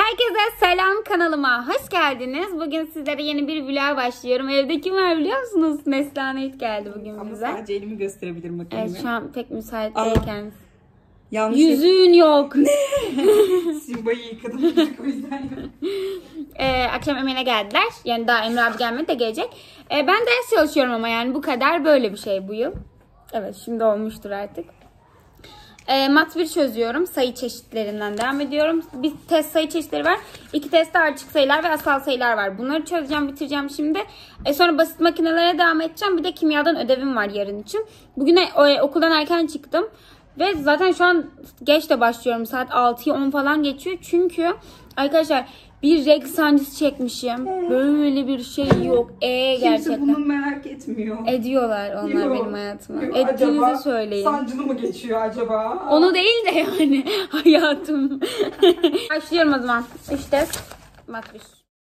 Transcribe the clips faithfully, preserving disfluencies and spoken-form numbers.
Herkese selam, kanalıma hoş geldiniz. Bugün sizlere yeni bir vlog başlıyorum. Evde kim var biliyor musunuz? Neslihan It geldi bugün Ama bize. sadece elimi gösterebilirim bakayım. Evet, şu an pek müsait değil kendisi. Yanlış Yüzüğün yok. Ne? Simba'yı yıkadım çocuk, o yüzden yok. Ee, akşam emeğine geldiler. Yani daha Emre abi gelmedi de gelecek. Ee, ben ders çalışıyorum ama yani bu kadar, böyle bir şey bu yıl. Evet, şimdi olmuştur artık. E, mat bir çözüyorum. Sayı çeşitlerinden devam ediyorum. Bir test sayı çeşitleri var. İki testte açık sayılar ve asal sayılar var. Bunları çözeceğim, bitireceğim şimdi. E, sonra basit makinelere devam edeceğim. Bir de kimyadan ödevim var yarın için. Bugün e, okuldan erken çıktım. Ve zaten şu an geç de başlıyorum. Saat altıyı on falan geçiyor. Çünkü arkadaşlar bir regl sancısı çekmişim. Böyle bir şey yok. E gerçekten. Kimse bunu merak etmiyor. Ediyorlar onlar yok, benim hayatıma. Yok. Ettiğinizi Acaba söyleyin. sancılı mı geçiyor acaba? Onu değil de yani hayatım. Başlıyorum o zaman. üç test. Mat bir.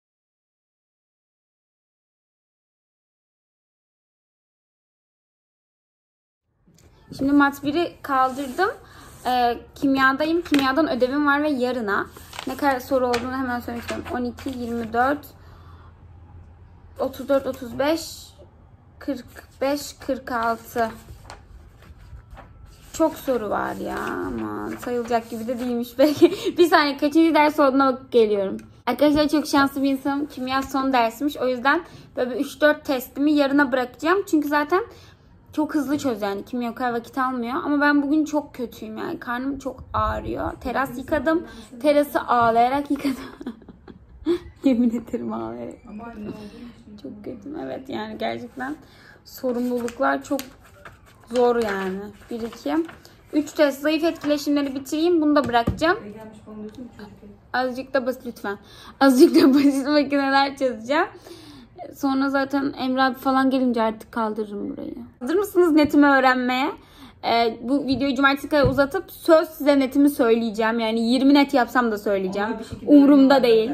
Şimdi mat biri kaldırdım. Ee, kimyadayım. Kimyadan ödevim var ve yarına. Ne kadar soru olduğunu hemen söylemek istiyorum. on iki, yirmi dört, otuz dört, otuz beş, kırk beş, kırk altı. Çok soru var ya, aman sayılacak gibi de değilmiş belki. Bir saniye, kaçıncı ders olduğuna bakıp geliyorum. Arkadaşlar çok şanslı bir insanım. Kimya son dersmiş. O yüzden böyle üç dört testimi yarına bırakacağım. Çünkü zaten çok hızlı çöz yani. Kimya o kadar vakit almıyor. Ama ben bugün çok kötüyüm yani. Karnım çok ağrıyor. Teras yıkadım. Terası ağlayarak yıkadım. Yemin ederim ağlayarak. Çok kötüyüm. Evet yani gerçekten sorumluluklar çok zor yani. Bir iki. üç test zayıf etkileşimleri bitireyim. Bunu da bırakacağım. Azıcık da basit lütfen. Azıcık da basit makineler çözeceğim. Sonra zaten Emre abi falan gelince artık kaldırırım burayı. Hazır mısınız netimi öğrenmeye? Ee, bu videoyu cumartesi kadar uzatıp söz size netimi söyleyeceğim. Yani yirmi net yapsam da söyleyeceğim. Umurumda değil.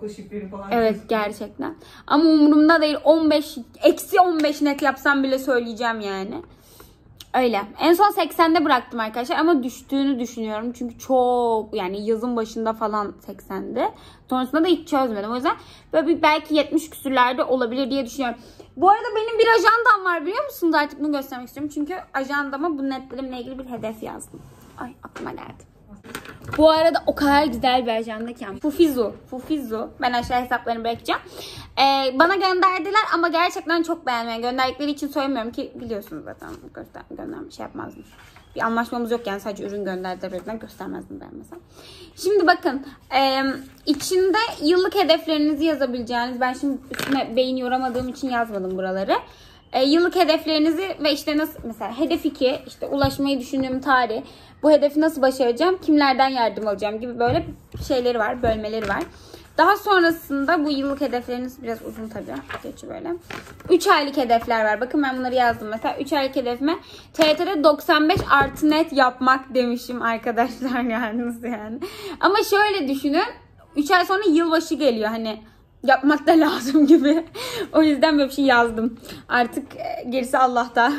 Evet gerçekten. Ama umurumda değil. on beş eksi on beş net yapsam bile söyleyeceğim yani. Öyle. En son seksende bıraktım arkadaşlar ama düştüğünü düşünüyorum. Çünkü çok yani yazın başında falan seksende. Sonrasında da hiç çözmedim. O yüzden böyle bir belki yetmiş küsürlerde olabilir diye düşünüyorum. Bu arada benim bir ajandam var biliyor musunuz? Artık bunu göstermek istiyorum. Çünkü ajandama bu netlerimle ilgili bir hedef yazdım. Ay aklıma geldi. Bu arada o kadar güzel bir ajanda ki. Fufizu. Fufizu. Ben aşağı hesaplarını bırakacağım. Ee, bana gönderdiler ama gerçekten çok beğenmeyen. Gönderdikleri için söylemiyorum ki biliyorsunuz zaten. Göster, gönderme şey yapmazmış. Bir anlaşmamız yok yani, sadece ürün gönderdiler. Göstermezdim ben mesela. Şimdi bakın. E, içinde yıllık hedeflerinizi yazabileceğiniz. Ben şimdi üstüne beyin yoramadığım için yazmadım buraları. E, yıllık hedeflerinizi ve işte nasıl, mesela hedef iki, işte ulaşmayı düşündüğüm tarih, bu hedefi nasıl başaracağım, kimlerden yardım alacağım gibi böyle şeyleri var, bölmeleri var. Daha sonrasında bu yıllık hedefleriniz biraz uzun tabii. Geçi böyle. üç aylık hedefler var. Bakın ben bunları yazdım mesela. üç aylık hedefime T Y T'de doksan beş artı net yapmak demişim arkadaşlar yalnız yani. Ama şöyle düşünün. üç ay sonra yılbaşı geliyor hani. Yapmak da lazım gibi. O yüzden böyle bir şey yazdım. Artık gerisi Allah'ta.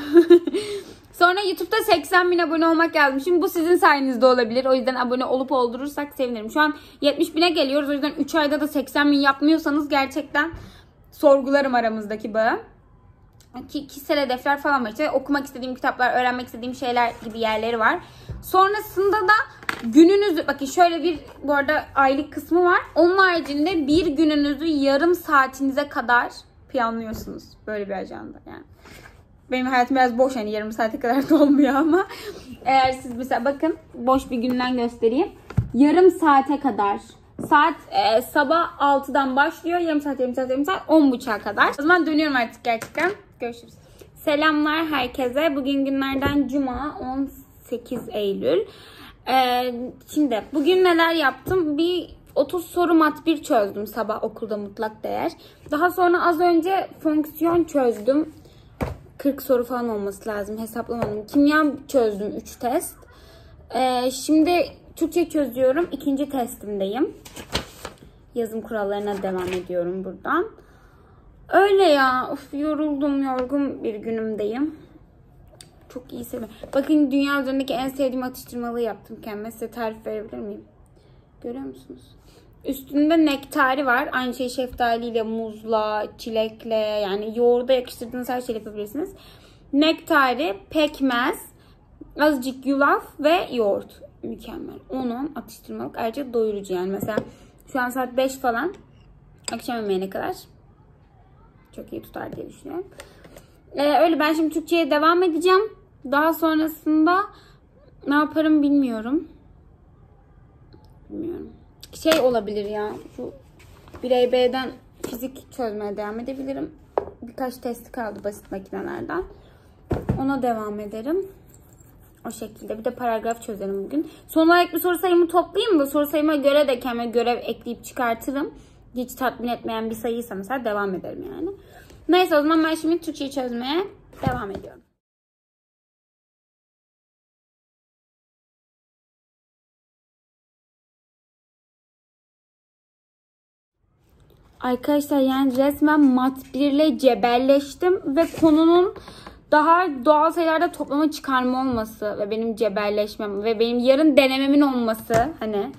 Sonra YouTube'da seksen bin abone olmak yazdım. Şimdi bu sizin sayenizde olabilir. O yüzden abone olup oldurursak sevinirim. Şu an yetmiş bine geliyoruz. O yüzden üç ayda da seksen bin yapmıyorsanız gerçekten sorgularım aramızdaki bağı. Ki kişisel hedefler falan var. İşte okumak istediğim kitaplar, öğrenmek istediğim şeyler gibi yerleri var. Sonrasında da gününüzü, bakın şöyle bir bu arada aylık kısmı var. Onun haricinde bir gününüzü yarım saatinize kadar planlıyorsunuz. Böyle bir ajanda yani. Benim hayatım biraz boş yani, yarım saate kadar dolmuyor ama eğer siz mesela bakın boş bir günden göstereyim. Yarım saate kadar. Saat e, sabah altıdan başlıyor. Yarım saat, yarım saat, yarım saat, on buçuğa kadar. O zaman dönüyorum artık gerçekten. Görüşürüz. Selamlar herkese. Bugün günlerden Cuma, on sekiz Eylül. Ee, şimdi bugün neler yaptım? Bir otuz soru mat bir çözdüm sabah okulda, mutlak değer. Daha sonra az önce fonksiyon çözdüm. kırk soru falan olması lazım. Hesaplamadım. Kimya çözdüm üç test. Ee, şimdi Türkçe çözüyorum. İkinci testimdeyim. Yazım kurallarına devam ediyorum buradan. Öyle ya. Of, yoruldum. Yorgun bir günümdeyim. Çok iyi seviyorum. Bakın dünya üzerindeki en sevdiğim atıştırmalığı yaptım kendime. Size tarif verebilir miyim? Görüyor musunuz? Üstünde nektari var. Aynı şey şeftaliyle, muzla, çilekle, yani yoğurda yakıştırdığınız her şeyi yapabilirsiniz. Nektari, pekmez, azıcık yulaf ve yoğurt. Mükemmel. Onun atıştırmalık, ayrıca doyurucu yani. Mesela şu an saat beş falan. Akşam yemeğine kadar. Çok iyi tutar diye düşünüyorum. Ee, öyle, ben şimdi Türkçe'ye devam edeceğim. Daha sonrasında ne yaparım bilmiyorum. Bilmiyorum. Şey olabilir ya. Şu bir B'den fizik çözmeye devam edebilirim. Birkaç testi kaldı basit makinelerden. Ona devam ederim. O şekilde. Bir de paragraf çözerim bugün. Son olarak bir soru sayımı toplayayım da soru sayıma göre de kendime görev ekleyip çıkartırım. Hiç tatmin etmeyen bir sayıysa mesela devam ederim yani. Neyse, o zaman ben şimdi Türkçeyi çözmeye devam ediyorum. Arkadaşlar yani resmen mat bir ile cebelleştim ve konunun daha doğal sayılarda toplama çıkarma olması ve benim cebelleşmem ve benim yarın denememin olması, hani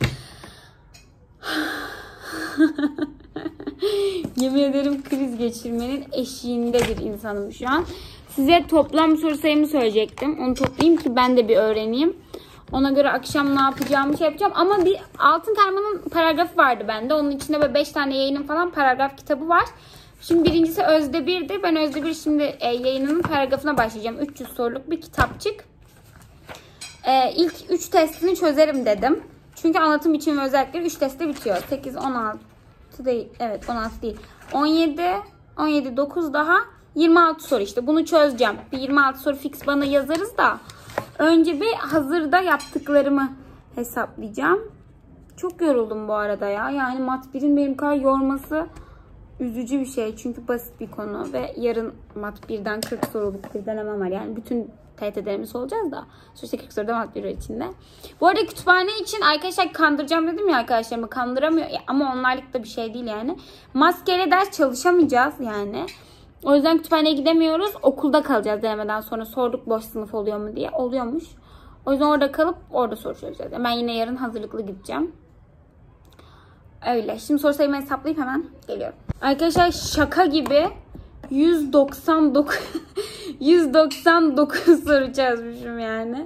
yemin ederim kriz geçirmenin eşiğinde bir insanım şu an. Size toplam soru sayımı söyleyecektim. Onu toplayayım ki ben de bir öğreneyim. Ona göre akşam ne yapacağımı şey yapacağım. Ama bir Altın Karma'nın paragrafı vardı bende. Onun içinde böyle beş tane yayının falan paragraf kitabı var. Şimdi birincisi Özde bir'di. Ben Özde bir şimdi e, yayınının paragrafına başlayacağım. üç yüz soruluk bir kitapçık. E, ilk üç testini çözerim dedim. Çünkü anlatım biçimi ve özellikleri üç testte bitiyor. sekiz, on altı değil. Evet, on altı değil. on yedi, on yedi, dokuz daha yirmi altı soru işte. Bunu çözeceğim. Bir yirmi altı soru fix bana yazarız da. Önce bir hazırda yaptıklarımı hesaplayacağım. Çok yoruldum bu arada ya. Yani mat bir'in benim kadar yorması üzücü bir şey. Çünkü basit bir konu ve yarın mat bir'den kırk soruluk bir denemem var. Yani bütün T T denemesi olacağız da. Sonuçta kırk soruda mat bir içinde. Bu arada kütüphane için arkadaşlar kandıracağım dedim ya, arkadaşlarımı kandıramıyor. Ama onlarlık da bir şey değil yani. Maskeyle ders çalışamayacağız yani. O yüzden kütüphaneye gidemiyoruz. Okulda kalacağız denemeden sonra. Sorduk boş sınıf oluyor mu diye. Oluyormuş. O yüzden orada kalıp orada soru çözeceğiz. Ben yine yarın hazırlıklı gideceğim. Öyle. Şimdi soru sayımı hesaplayıp hemen geliyorum. Arkadaşlar şaka gibi yüz doksan dokuz yüz doksan dokuz soru çözmüşüm yani.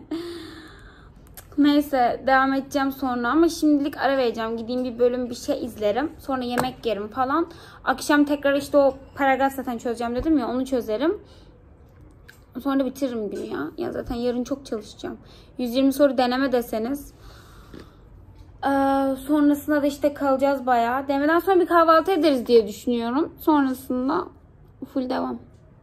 Neyse devam edeceğim sonra ama şimdilik ara vereceğim. Gideyim bir bölüm bir şey izlerim. Sonra yemek yerim falan. Akşam tekrar işte o paragraf zaten çözeceğim dedim ya, onu çözerim. Sonra bitiririm günü ya. Ya zaten yarın çok çalışacağım. yüz yirmi soru deneme deseniz. Ee, sonrasında da işte kalacağız bayağı. Denemeden sonra bir kahvaltı ederiz diye düşünüyorum. Sonrasında full devam.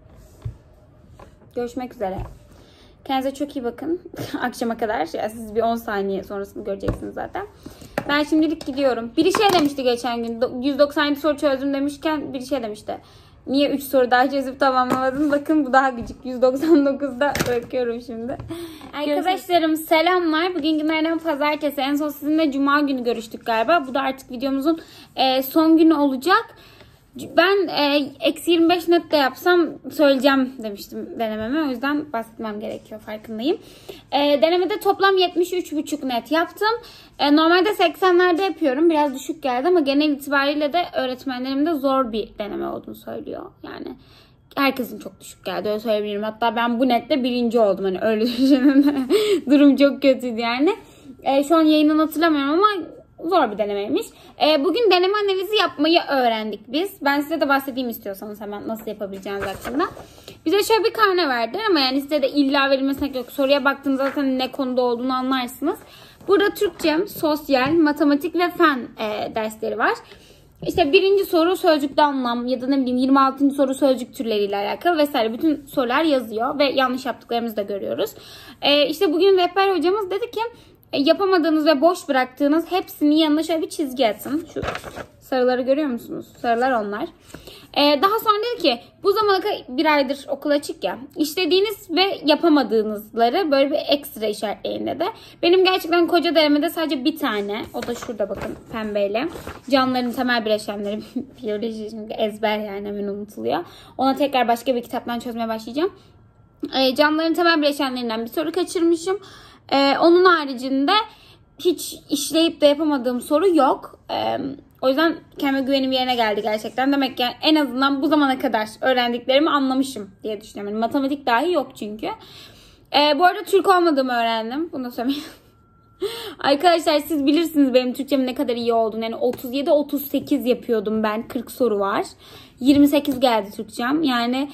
Görüşmek üzere. Kendinize çok iyi bakın. Akşama kadar. Yani siz bir on saniye sonrasını göreceksiniz zaten. Ben şimdilik gidiyorum. Biri şey demişti geçen gün. yüz doksan yedi soru çözdüm demişken biri şey demişti. Niye üç soru daha çözüp tamamlamadın? Bakın bu daha gıcık. yüz doksan dokuzda bırakıyorum şimdi. Arkadaşlarım selamlar. Bugün günlerden pazartesi. En son sizinle cuma günü görüştük galiba. Bu da artık videomuzun son günü olacak. Ben eksi yirmi beş net de yapsam söyleyeceğim demiştim denememe. O yüzden bahsetmem gerekiyor, farkındayım. E, denemede toplam yetmiş üç buçuk net yaptım. E, normalde seksenlerde yapıyorum. Biraz düşük geldi ama genel itibariyle de öğretmenlerim de zor bir deneme olduğunu söylüyor. Yani herkesin çok düşük geldi, öyle söyleyebilirim. Hatta ben bu nette birinci oldum. Hani öyle düşünün. Durum çok kötüydü yani. E, şu an yayından hatırlamıyorum ama zor bir denemeymiş. Ee, bugün deneme analizi yapmayı öğrendik biz. Ben size de bahsedeyim istiyorsanız hemen nasıl yapabileceğiniz hakkında. Bize şöyle bir karne verdiler ama yani size de illa verilmesine yok. Soruya baktığınızda zaten ne konuda olduğunu anlarsınız. Burada Türkçe, sosyal, matematik ve fen e, dersleri var. İşte birinci soru sözcükte anlam ya da ne bileyim yirmi altıncı soru sözcük türleriyle alakalı vesaire. Bütün sorular yazıyor ve yanlış yaptıklarımızı da görüyoruz. Ee, işte bugün rehber hocamız dedi ki yapamadığınız ve boş bıraktığınız hepsinin yanına şöyle bir çizgi atın. Şu sarıları görüyor musunuz? Sarılar onlar. Ee, daha sonra dedi ki bu zamana kadar bir aydır okul açık ya. İşlediğiniz ve yapamadığınızları böyle bir ekstra işaretleyin dedi. Benim gerçekten koca denemede sadece bir tane. O da şurada bakın pembeyle. Canlıların temel bileşenleri. Biyoloji çünkü ezber yani hemen unutuluyor. Ona tekrar başka bir kitaptan çözmeye başlayacağım. Ee, canlıların temel bileşenlerinden bir soru kaçırmışım. Ee, onun haricinde hiç işleyip de yapamadığım soru yok. Ee, o yüzden kendime güvenim yerine geldi gerçekten. Demek ki en azından bu zamana kadar öğrendiklerimi anlamışım diye düşünüyorum. Yani matematik dahi yok çünkü. Ee, bu arada Türk olmadığımı öğrendim. Bunu da söyleyeyim. Arkadaşlar siz bilirsiniz benim Türkçemin ne kadar iyi olduğunu. Yani otuz yedi otuz sekiz yapıyordum ben. kırk soru var. yirmi sekiz geldi Türkçem. Yani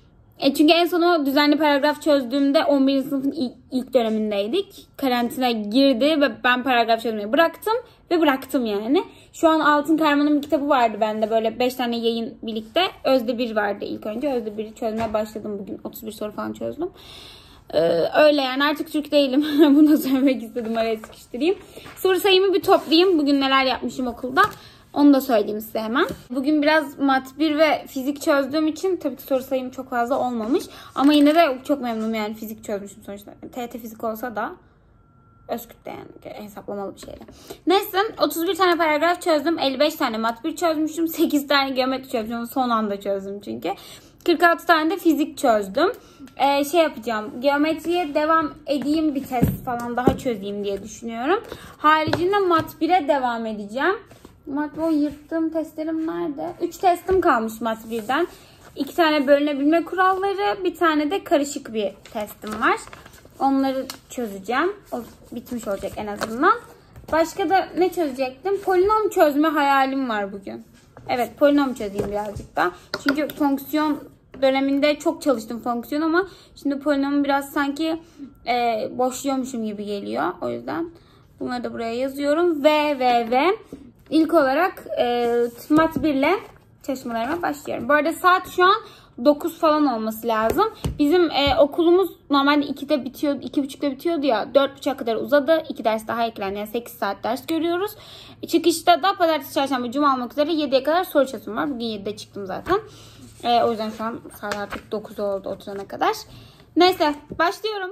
e çünkü en son o düzenli paragraf çözdüğümde on birinci sınıfın ilk, ilk dönemindeydik. Karantina girdi ve ben paragraf çözmeyi bıraktım. Ve bıraktım yani. Şu an Altın Karman'ın bir kitabı vardı bende. Böyle beş tane yayın birlikte. Özde bir vardı ilk önce. Özde biri çözmeye başladım bugün. otuz bir soru falan çözdüm. Ee, öyle yani artık Türk değilim. Bunu da söylemek istedim. Araya sıkıştırayım. Soru sayımı bir toplayayım. Bugün neler yapmışım okulda. Onu da söyleyeyim size hemen. Bugün biraz mat bir ve fizik çözdüğüm için tabii ki soru sayım çok fazla olmamış. Ama yine de çok memnunum yani fizik çözmüşüm sonuçta. T T fizik olsa da Özkürt'te yani hesaplamalı bir şeydi. Neyse otuz bir tane paragraf çözdüm. elli beş tane mat bir çözmüşüm. sekiz tane geometri çözmüşüm. Son anda çözdüm çünkü. kırk altı tane de fizik çözdüm. Ee, şey yapacağım. Geometriye devam edeyim bir test falan daha çözeyim diye düşünüyorum. Haricinde mat bire devam edeceğim. Mat bir yırttığım testlerim nerede? üç testim kalmış mat birden. iki tane bölünebilme kuralları, bir tane de karışık bir testim var. Onları çözeceğim. O bitmiş olacak en azından. Başka da ne çözecektim? Polinom çözme hayalim var bugün. Evet, polinom çözeyim birazcık da. Çünkü fonksiyon döneminde çok çalıştım fonksiyon ama şimdi polinomu biraz sanki e, boşluyormuşum gibi geliyor. O yüzden bunları da buraya yazıyorum. Ve ve ve ilk olarak e, mat bir ile çalışmalarıma başlıyorum. Bu arada saat şu an dokuz falan olması lazım. Bizim e, okulumuz normalde ikide bitiyor, iki buçukta bitiyordu ya. dört buçuğa kadar uzadı. iki ders daha eklendi. Yani sekiz saat ders görüyoruz. Çıkışta da pazartesi, çarşamba, cuma olmak üzere yediye kadar soru çözüm var. Bugün yedide çıktım zaten. E, o yüzden şu an saat artık dokuz oldu oturana kadar. Neyse başlıyorum.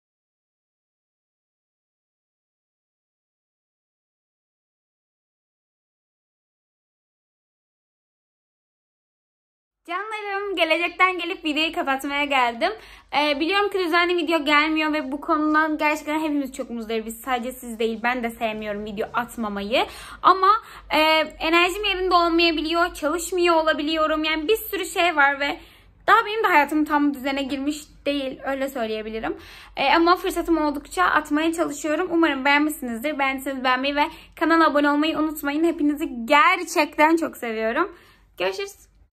Canlarım, gelecekten gelip videoyu kapatmaya geldim. Ee, biliyorum ki düzenli video gelmiyor ve bu konudan gerçekten hepimiz çok muzdaribiz. Sadece siz değil, ben de sevmiyorum video atmamayı. Ama e, enerjim yerinde olmayabiliyor, çalışmıyor olabiliyorum. Yani bir sürü şey var ve daha benim de hayatım tam düzene girmiş değil, öyle söyleyebilirim. Ee, ama fırsatım oldukça atmaya çalışıyorum. Umarım beğenmişsinizdir. Beğendiyseniz beğenmeyi ve kanala abone olmayı unutmayın. Hepinizi gerçekten çok seviyorum. Görüşürüz.